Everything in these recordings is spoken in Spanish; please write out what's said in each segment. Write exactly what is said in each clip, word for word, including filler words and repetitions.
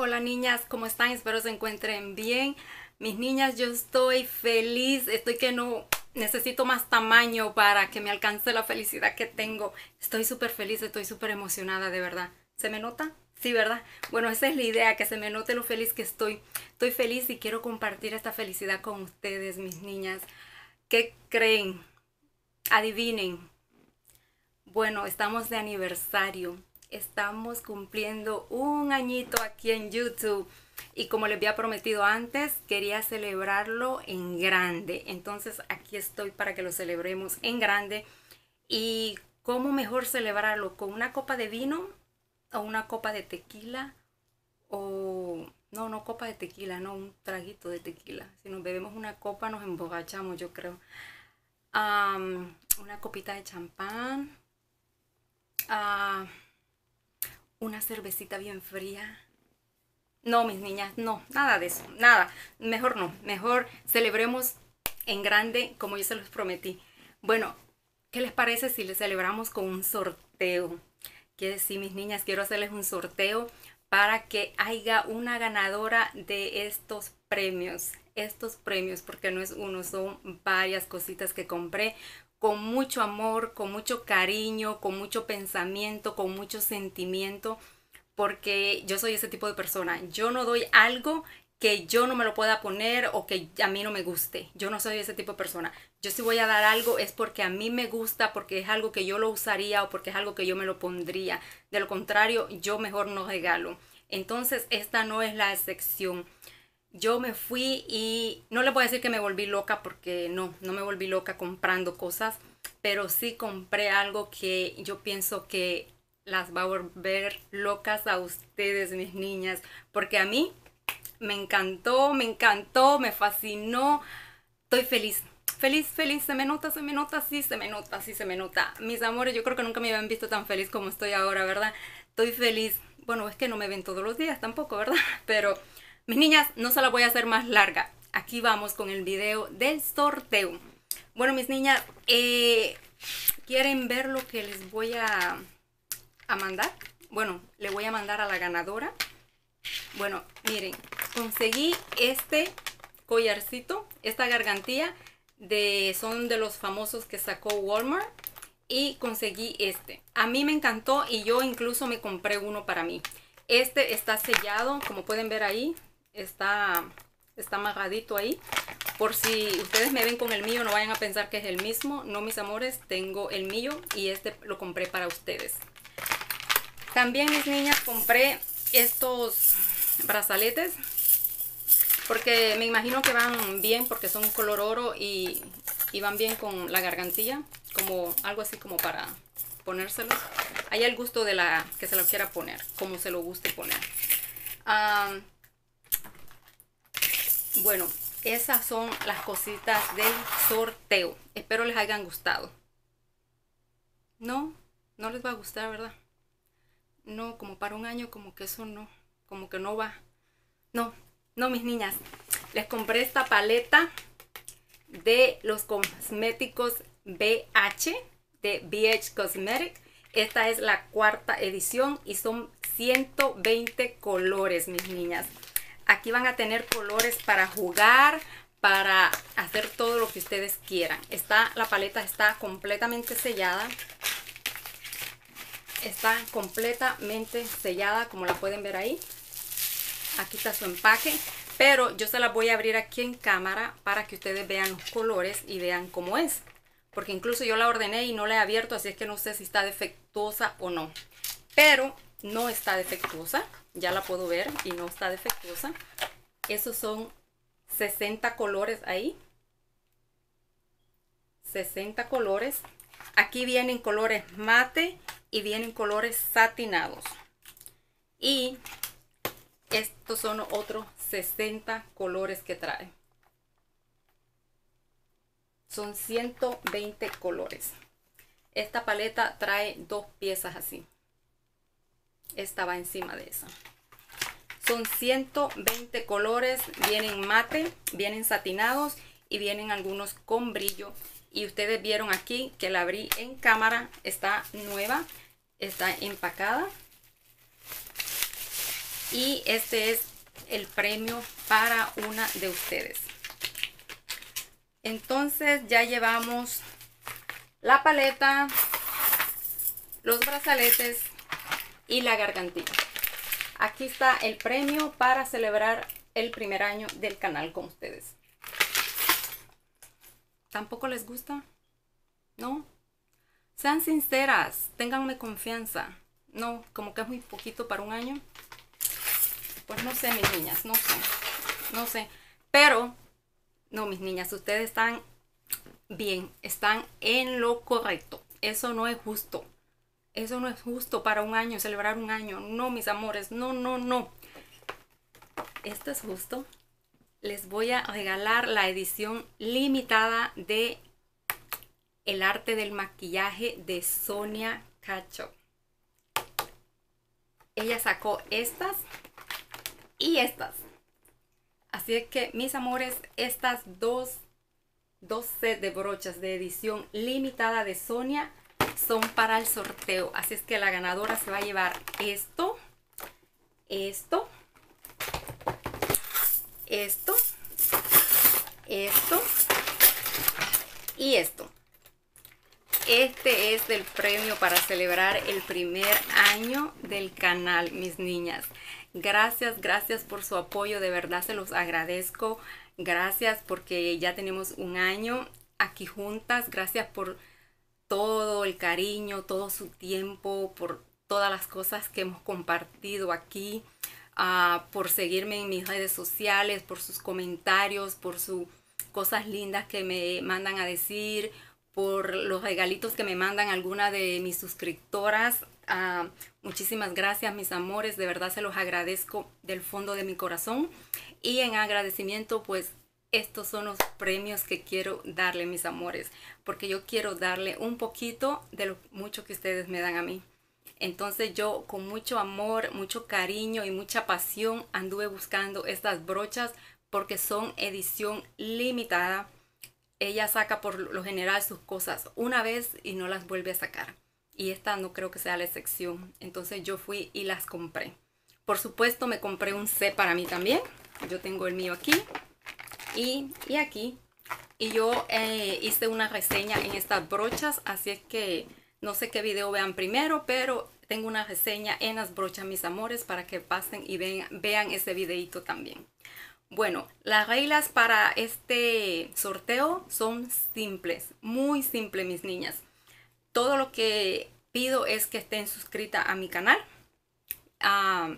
Hola niñas, ¿cómo están? Espero se encuentren bien. Mis niñas, yo estoy feliz, estoy que no necesito más tamaño para que me alcance la felicidad que tengo. Estoy súper feliz, estoy súper emocionada, de verdad. ¿Se me nota? Sí, ¿verdad? Bueno, esa es la idea, que se me note lo feliz que estoy. Estoy feliz y quiero compartir esta felicidad con ustedes, mis niñas. ¿Qué creen? Adivinen. Bueno, estamos de aniversario. Estamos cumpliendo un añito aquí en YouTube. Y como les había prometido antes, quería celebrarlo en grande. Entonces aquí estoy para que lo celebremos en grande. ¿Y cómo mejor celebrarlo? ¿Con una copa de vino? ¿O una copa de tequila? O... No, no copa de tequila, no, un traguito de tequila. Si nos bebemos una copa nos emborrachamos, yo creo. Um, una copita de champán. Uh, una cervecita bien fría. No, mis niñas, no, nada de eso, nada. Mejor no, mejor celebremos en grande como yo se los prometí. Bueno, ¿qué les parece si le celebramos con un sorteo? Quiero decir, mis niñas, quiero hacerles un sorteo para que haya una ganadora de estos premios. Estos premios, porque no es uno, son varias cositas que compré con mucho amor, con mucho cariño, con mucho pensamiento, con mucho sentimiento, porque yo soy ese tipo de persona. Yo no doy algo que yo no me lo pueda poner o que a mí no me guste. Yo no soy ese tipo de persona. Yo si voy a dar algo es porque a mí me gusta, porque es algo que yo lo usaría o porque es algo que yo me lo pondría. De lo contrario, yo mejor no regalo. Entonces, esta no es la excepción. Yo me fui y no les voy a decir que me volví loca porque no, no me volví loca comprando cosas, pero sí compré algo que yo pienso que las va a volver locas a ustedes, mis niñas, porque a mí me encantó, me encantó, me fascinó. Estoy feliz, feliz, feliz. Se me nota, se me nota, sí, se me nota, sí, se me nota. Mis amores, yo creo que nunca me habían visto tan feliz como estoy ahora, ¿verdad? Estoy feliz. Bueno, es que no me ven todos los días tampoco, ¿verdad? Pero mis niñas, no se la voy a hacer más larga. Aquí vamos con el video del sorteo. Bueno, mis niñas, eh, ¿quieren ver lo que les voy a, a mandar? Bueno, le voy a mandar a la ganadora. Bueno, miren, conseguí este collarcito, esta gargantilla, de, son de los famosos que sacó Walmart. Y conseguí este. A mí me encantó y yo incluso me compré uno para mí. Este está sellado, como pueden ver ahí. Está, está amarradito ahí. Por si ustedes me ven con el mío, no vayan a pensar que es el mismo. No, mis amores, tengo el mío y este lo compré para ustedes. También, mis niñas, compré estos brazaletes, porque me imagino que van bien, porque son color oro y, y van bien con la gargantilla, como algo así como para ponérselos. Hay el gusto de la que se lo quiera poner, como se lo guste poner. Um, bueno, esas son las cositas del sorteo. Espero les hayan gustado. No, no les va a gustar, ¿verdad? No, como para un año, como que eso no, como que no va. No, no, mis niñas. Les compré esta paleta de los cosméticos B H, de B H Cosmetic. Esta es la cuarta edición y son ciento veinte colores, mis niñas. Aquí van a tener colores para jugar, para hacer todo lo que ustedes quieran. Está, la paleta está completamente sellada. Está completamente sellada, como la pueden ver ahí. Aquí está su empaque, pero yo se las voy a abrir aquí en cámara para que ustedes vean los colores y vean cómo es. Porque incluso yo la ordené y no la he abierto, así es que no sé si está defectuosa o no. Pero no está defectuosa, ya la puedo ver y no está defectuosa. Esos son sesenta colores ahí. sesenta colores. Aquí vienen colores mate y vienen colores satinados. Y estos son otros sesenta colores que trae. Son ciento veinte colores. Esta paleta trae dos piezas así. Esta va encima de esa. Son ciento veinte colores. Vienen mate, vienen satinados y vienen algunos con brillo. Y ustedes vieron aquí que la abrí en cámara. Está nueva. Está empacada. Y este es el premio para una de ustedes. Entonces ya llevamos la paleta, los brazaletes y la gargantilla. Aquí está el premio para celebrar el primer año del canal con ustedes. ¿Tampoco les gusta? ¿No? Sean sinceras, ténganme confianza. No, como que es muy poquito para un año. Pues no sé, mis niñas, no sé. No sé. Pero, no, mis niñas, ustedes están bien, están en lo correcto. Eso no es justo. Eso no es justo para un año, celebrar un año. No, mis amores, no, no, no. Esto es justo. Les voy a regalar la edición limitada de El arte del maquillaje de Sonia Cacho. Ella sacó estas y estas. Así es que, mis amores, estas dos, dos sets de brochas de edición limitada de Sonia son para el sorteo. Así es que la ganadora se va a llevar esto, esto, esto, esto y esto. Este es el premio para celebrar el primer año del canal, mis niñas. Gracias, gracias por su apoyo, de verdad se los agradezco. Gracias porque ya tenemos un año aquí juntas. Gracias por todo el cariño, todo su tiempo, por todas las cosas que hemos compartido aquí, uh, por seguirme en mis redes sociales, por sus comentarios, por sus cosas lindas que me mandan a decir, por los regalitos que me mandan algunas de mis suscriptoras. Uh, muchísimas gracias, mis amores, de verdad se los agradezco del fondo de mi corazón. Y en agradecimiento, pues estos son los premios que quiero darle, mis amores, porque yo quiero darle un poquito de lo mucho que ustedes me dan a mí. Entonces yo con mucho amor, mucho cariño y mucha pasión anduve buscando estas brochas porque son edición limitada. Ella saca por lo general sus cosas una vez y no las vuelve a sacar. Y esta no creo que sea la excepción. Entonces yo fui y las compré. Por supuesto me compré un set para mí también. Yo tengo el mío aquí y, y aquí. Y yo eh, hice una reseña en estas brochas. Así es que no sé qué video vean primero, pero tengo una reseña en las brochas, mis amores, para que pasen y vean, vean ese videito también. Bueno, las reglas para este sorteo son simples, muy simples, mis niñas. Todo lo que pido es que estén suscritas a mi canal, uh,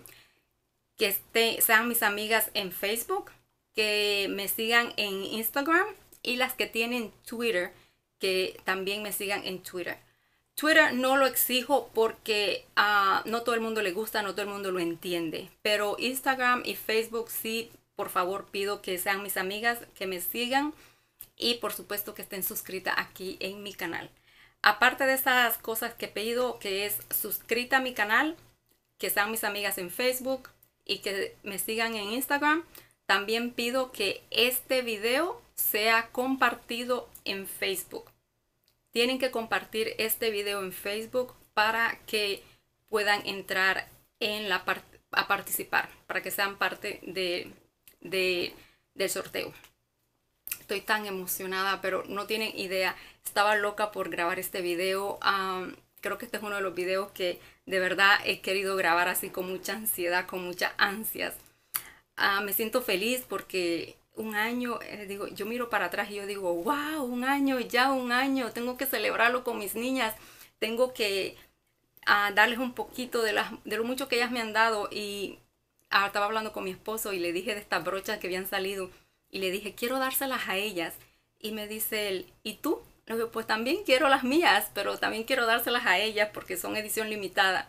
que esté, sean mis amigas en Facebook, que me sigan en Instagram y las que tienen Twitter, que también me sigan en Twitter. Twitter no lo exijo porque uh, no todo el mundo le gusta, no todo el mundo lo entiende, pero Instagram y Facebook sí. Por favor, pido que sean mis amigas, que me sigan y por supuesto que estén suscritas aquí en mi canal. Aparte de esas cosas que he pedido, que es suscrita a mi canal, que sean mis amigas en Facebook y que me sigan en Instagram, también pido que este video sea compartido en Facebook. Tienen que compartir este video en Facebook para que puedan entrar en la part- a participar, para que sean parte de De, del sorteo. Estoy tan emocionada, pero no tienen idea. Estaba loca por grabar este video. Um, creo que este es uno de los videos que de verdad he querido grabar así con mucha ansiedad, con muchas ansias. Uh, me siento feliz porque un año, eh, digo, yo miro para atrás y yo digo, wow, un año, ya un año. Tengo que celebrarlo con mis niñas. Tengo que uh, darles un poquito de, las, de lo mucho que ellas me han dado. Y Ah, estaba hablando con mi esposo y le dije de estas brochas que habían salido y le dije, quiero dárselas a ellas. Y me dice él, ¿y tú? Le digo, pues también quiero las mías, pero también quiero dárselas a ellas porque son edición limitada.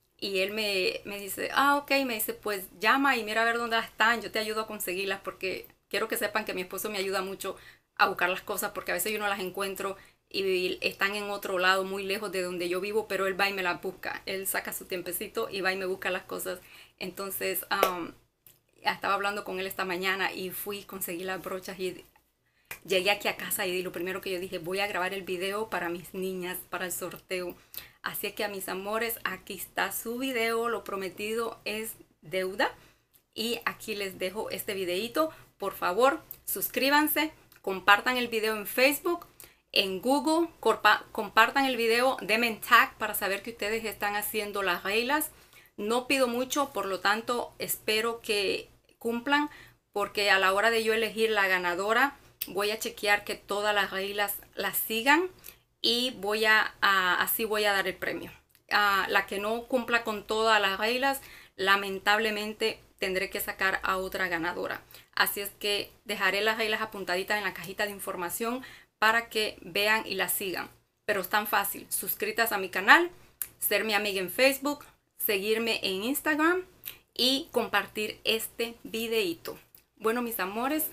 Y él me, me dice, ah, ok, me dice, pues llama y mira a ver dónde están, yo te ayudo a conseguirlas porque quiero que sepan que mi esposo me ayuda mucho a buscar las cosas porque a veces yo no las encuentro y están en otro lado muy lejos de donde yo vivo, pero él va y me las busca. Él saca su tiempecito y va y me busca las cosas. Entonces, um, estaba hablando con él esta mañana y fui, conseguí las brochas y llegué aquí a casa y lo primero que yo dije, voy a grabar el video para mis niñas, para el sorteo. Así que a mis amores, aquí está su video, lo prometido es deuda. Y aquí les dejo este videito. Por favor, suscríbanse, compartan el video en Facebook, en Google, compartan el video, denme tag para saber que ustedes están haciendo las reglas. No pido mucho, por lo tanto, espero que cumplan, porque a la hora de yo elegir la ganadora, voy a chequear que todas las reglas las sigan y voy a, a así voy a dar el premio. A la que no cumpla con todas las reglas, lamentablemente tendré que sacar a otra ganadora. Así es que dejaré las reglas apuntaditas en la cajita de información para que vean y las sigan. Pero es tan fácil: suscritas a mi canal, ser mi amiga en Facebook, seguirme en Instagram y compartir este videito. Bueno, mis amores,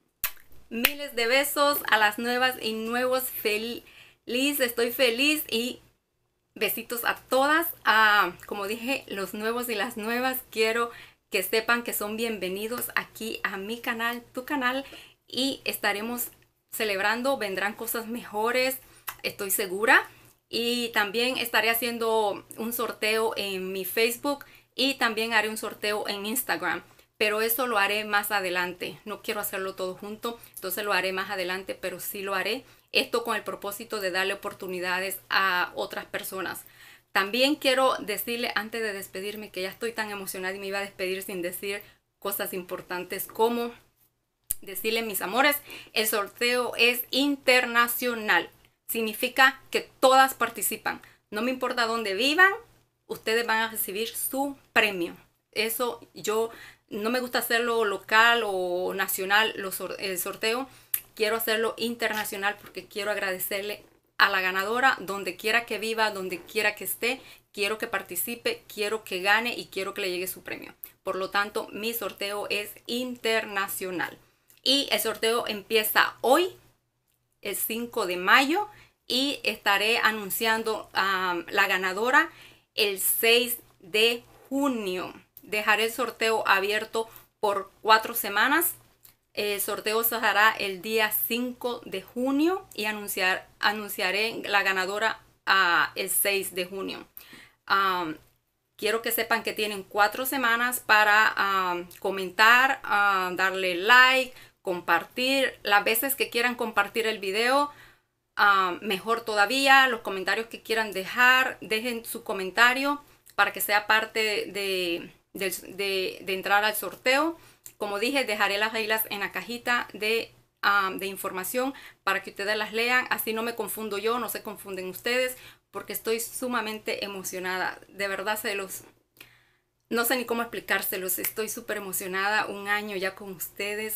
miles de besos a las nuevas y nuevos. Feliz, estoy feliz y besitos a todas. Ah, como dije, los nuevos y las nuevas, quiero que sepan que son bienvenidos aquí a mi canal, tu canal, y estaremos celebrando, vendrán cosas mejores, estoy segura. Y también estaré haciendo un sorteo en mi Facebook y también haré un sorteo en Instagram. Pero eso lo haré más adelante. No quiero hacerlo todo junto, entonces lo haré más adelante, pero sí lo haré. Esto con el propósito de darle oportunidades a otras personas. También quiero decirle antes de despedirme que ya estoy tan emocionada y me iba a despedir sin decir cosas importantes como decirle, mis amores, el sorteo es internacional. Significa que todas participan. No me importa dónde vivan, ustedes van a recibir su premio. Eso yo no me gusta hacerlo local o nacional, los, el sorteo. Quiero hacerlo internacional porque quiero agradecerle a la ganadora donde quiera que viva, donde quiera que esté. Quiero que participe, quiero que gane y quiero que le llegue su premio. Por lo tanto, mi sorteo es internacional. Y el sorteo empieza hoy, el cinco de mayo, y estaré anunciando um, la ganadora el seis de junio. Dejaré el sorteo abierto por cuatro semanas. El sorteo se hará el día cinco de junio y anunciar, anunciaré la ganadora uh, el seis de junio. Um, quiero que sepan que tienen cuatro semanas para um, comentar, uh, darle like, compartir. Las veces que quieran compartir el video, uh, mejor todavía. Los comentarios que quieran dejar, dejen su comentario para que sea parte de, de, de, de entrar al sorteo. Como dije, dejaré las reglas en la cajita de, um, de información para que ustedes las lean. Así no me confundo yo, no se confunden ustedes, porque estoy sumamente emocionada. De verdad, se los... no sé ni cómo explicárselos. Estoy súper emocionada. Un año ya con ustedes.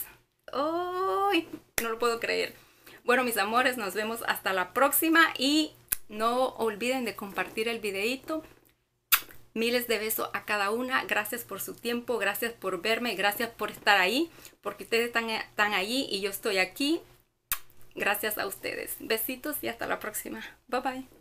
¡Ay! No lo puedo creer. Bueno, mis amores, nos vemos hasta la próxima. Y no olviden de compartir el videito. Miles de besos a cada una. Gracias por su tiempo. Gracias por verme. Gracias por estar ahí. Porque ustedes están, están allí y yo estoy aquí. Gracias a ustedes. Besitos y hasta la próxima. Bye bye.